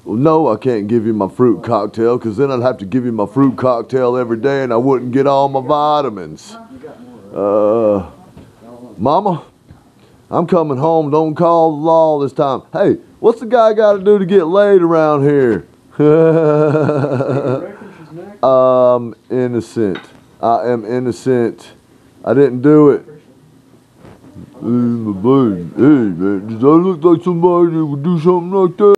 Well, no, I can't give you my fruit cocktail because then I'd have to give you my fruit cocktail every day and I wouldn't get all my vitamins. Mama, I'm coming home. Don't call the law this time. Hey, what's the guy got to do to get laid around here? I'm innocent. I am innocent. I didn't do it. Hey, my buddy. Hey, man, does that look like somebody that would do something like that?